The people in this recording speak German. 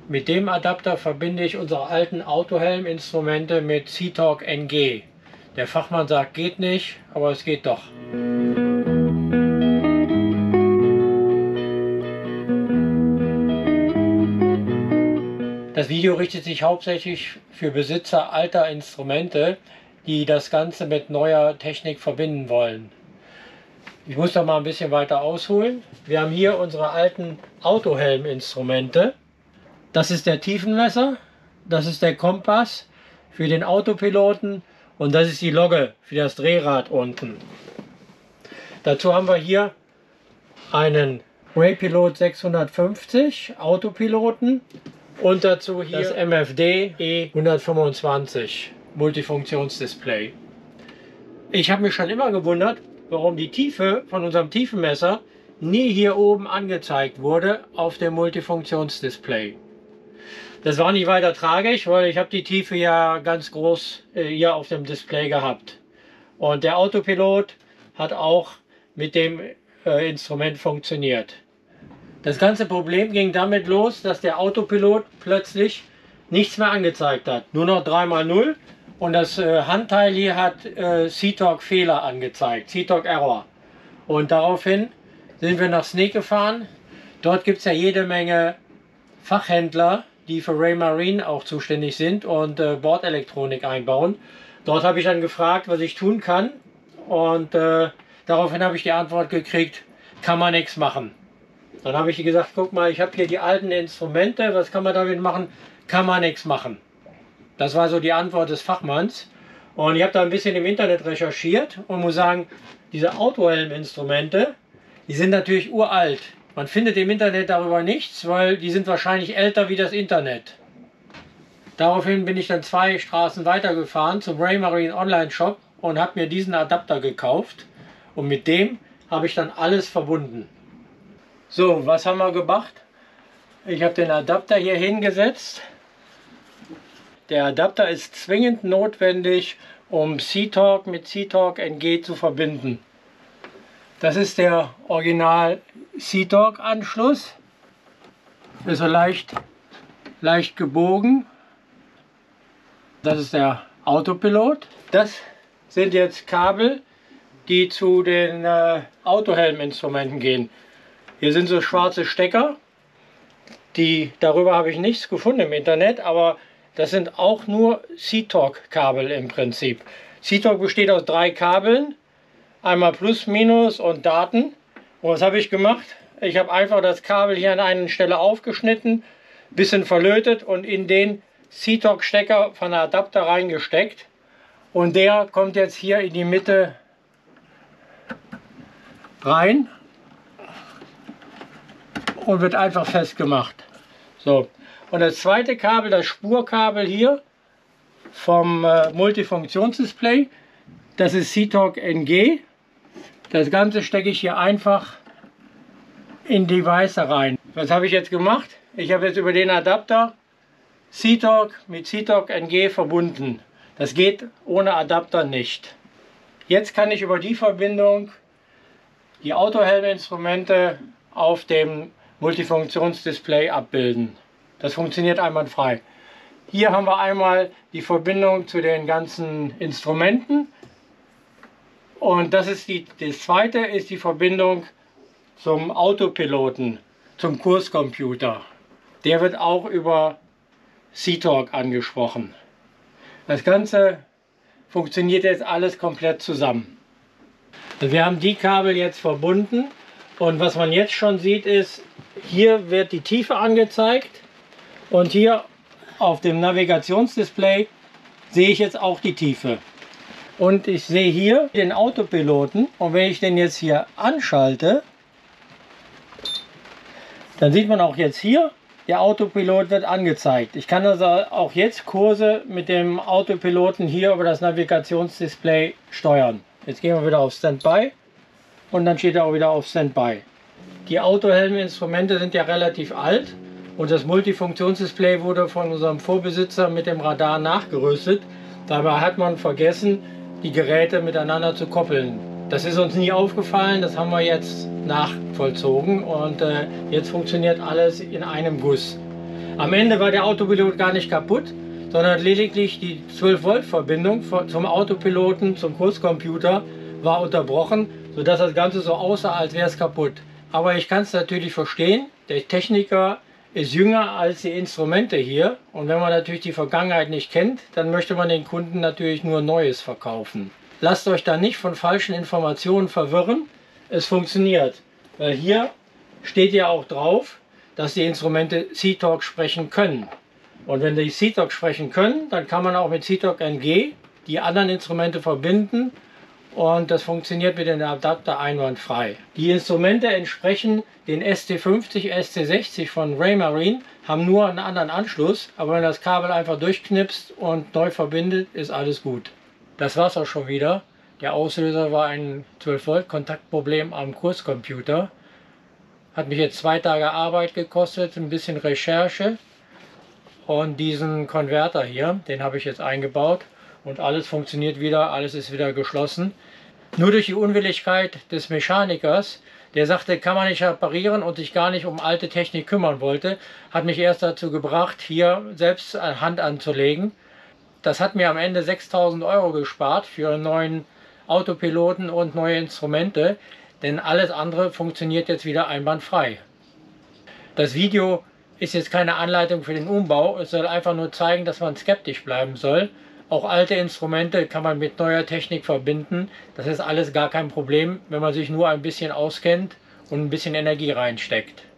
Mit dem Adapter verbinde ich unsere alten Autohelm-Instrumente mit C-Talk NG. Der Fachmann sagt, geht nicht, aber es geht doch. Das Video richtet sich hauptsächlich für Besitzer alter Instrumente, die das Ganze mit neuer Technik verbinden wollen. Ich muss da mal ein bisschen weiter ausholen. Wir haben hier unsere alten Autohelm-Instrumente. Das ist der Tiefenmesser, das ist der Kompass für den Autopiloten und das ist die Logge für das Drehrad unten. Dazu haben wir hier einen Raypilot 650 Autopiloten und dazu hier das MFD E125 Multifunktionsdisplay. Ich habe mich schon immer gewundert, warum die Tiefe von unserem Tiefenmesser nie hier oben angezeigt wurde auf dem Multifunktionsdisplay. Das war nicht weiter tragisch, weil ich habe die Tiefe ja ganz groß hier auf dem Display gehabt. Und der Autopilot hat auch mit dem Instrument funktioniert. Das ganze Problem ging damit los, dass der Autopilot plötzlich nichts mehr angezeigt hat. Nur noch 3x0 und das Handteil hier hat C-Talk Fehler angezeigt, C-Talk Error. Und daraufhin sind wir nach Sneek gefahren. Dort gibt es ja jede Menge Fachhändler, die für Raymarine auch zuständig sind und Bordelektronik einbauen. Dort habe ich dann gefragt, was ich tun kann. Und daraufhin habe ich die Antwort gekriegt, kann man nichts machen. Dann habe ich gesagt, guck mal, ich habe hier die alten Instrumente, was kann man damit machen? Kann man nichts machen. Das war so die Antwort des Fachmanns. Und ich habe da ein bisschen im Internet recherchiert und muss sagen, diese Autohelm-Instrumente, die sind natürlich uralt. Man findet im Internet darüber nichts, weil die sind wahrscheinlich älter wie das Internet. Daraufhin bin ich dann 2 Straßen weitergefahren zum Raymarine Online Shop und habe mir diesen Adapter gekauft. Und mit dem habe ich dann alles verbunden. So, was haben wir gemacht? Ich habe den Adapter hier hingesetzt. Der Adapter ist zwingend notwendig, um C-Talk mit C-Talk NG zu verbinden. Das ist der Original C-Talk Anschluss. Ist so leicht gebogen. Das ist der Autopilot. Das sind jetzt Kabel, die zu den Autohelm-Instrumenten gehen. Hier sind so schwarze Stecker. Darüber habe ich nichts gefunden im Internet, aber das sind auch nur C-Talk-Kabel im Prinzip. C-Talk besteht aus 3 Kabeln. Einmal Plus, Minus und Daten. Und was habe ich gemacht? Ich habe einfach das Kabel hier an einer Stelle aufgeschnitten, bisschen verlötet und in den C-Talk-Stecker von der Adapter reingesteckt. Und der kommt jetzt hier in die Mitte rein und wird einfach festgemacht. So. Und das zweite Kabel, das Spurkabel hier vom Multifunktionsdisplay, das ist C-Talk NG. Das Ganze stecke ich hier einfach in die Weiße rein. Was habe ich jetzt gemacht? Ich habe jetzt über den Adapter C-Talk mit C-Talk NG verbunden. Das geht ohne Adapter nicht. Jetzt kann ich über die Verbindung die Autohelm-Instrumente auf dem Multifunktionsdisplay abbilden. Das funktioniert einwandfrei. Hier haben wir einmal die Verbindung zu den ganzen Instrumenten. Und das zweite ist die Verbindung zum Autopiloten, zum Kurscomputer. Der wird auch über C-Talk angesprochen. Das Ganze funktioniert jetzt alles komplett zusammen. Wir haben die Kabel jetzt verbunden und was man jetzt schon sieht ist, hier wird die Tiefe angezeigt und hier auf dem Navigationsdisplay sehe ich jetzt auch die Tiefe. Und ich sehe hier den Autopiloten und wenn ich den jetzt hier anschalte, dann sieht man auch jetzt hier, der Autopilot wird angezeigt. Ich kann also auch jetzt Kurse mit dem Autopiloten hier über das Navigationsdisplay steuern. Jetzt gehen wir wieder auf Standby und dann steht er auch wieder auf Standby. Die Autohelm-Instrumente sind ja relativ alt und das Multifunktionsdisplay wurde von unserem Vorbesitzer mit dem Radar nachgerüstet. Dabei hat man vergessen, die Geräte miteinander zu koppeln. Das ist uns nie aufgefallen, das haben wir jetzt nachvollzogen und jetzt funktioniert alles in einem Guss. Am Ende war der Autopilot gar nicht kaputt, sondern lediglich die 12-Volt-Verbindung zum Autopiloten, zum Kurscomputer war unterbrochen, sodass das Ganze so aussah, als wäre es kaputt. Aber ich kann es natürlich verstehen, der Techniker ist jünger als die Instrumente hier, und wenn man natürlich die Vergangenheit nicht kennt, dann möchte man den Kunden natürlich nur Neues verkaufen. Lasst euch da nicht von falschen Informationen verwirren, es funktioniert, weil hier steht ja auch drauf, dass die Instrumente C-Talk sprechen können. Und wenn die C-Talk sprechen können, dann kann man auch mit C-Talk NG die anderen Instrumente verbinden, und das funktioniert mit dem Adapter einwandfrei. Die Instrumente entsprechen den ST50, ST60 von Raymarine, haben nur einen anderen Anschluss, aber wenn das Kabel einfach durchknipst und neu verbindet, ist alles gut. Das war's auch schon wieder. Der Auslöser war ein 12-Volt-Kontaktproblem am Kurscomputer. Hat mich jetzt 2 Tage Arbeit gekostet, ein bisschen Recherche. Und diesen Konverter hier, den habe ich jetzt eingebaut. Und alles funktioniert wieder, alles ist wieder geschlossen. Nur durch die Unwilligkeit des Mechanikers, der sagte, kann man nicht reparieren und sich gar nicht um alte Technik kümmern wollte, hat mich erst dazu gebracht, hier selbst Hand anzulegen. Das hat mir am Ende 6.000 € gespart für einen neuen Autopiloten und neue Instrumente, denn alles andere funktioniert jetzt wieder einwandfrei. Das Video ist jetzt keine Anleitung für den Umbau, es soll einfach nur zeigen, dass man skeptisch bleiben soll. Auch alte Instrumente kann man mit neuer Technik verbinden. Das ist alles gar kein Problem, wenn man sich nur ein bisschen auskennt und ein bisschen Energie reinsteckt.